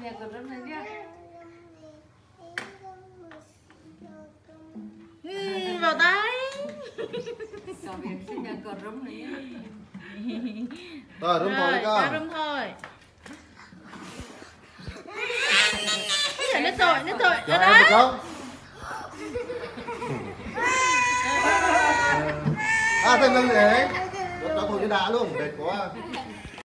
nhà cột rơm này nhá. Vào tay. Còn việc xin nhà cột rơm này nhá. Rồi, rơm thôi Rồi, con. cho rơm thôi. Nít rồi, nít rồi. Cho em được không? Thêm lưng để cho thôi cái đá luôn, mệt quá.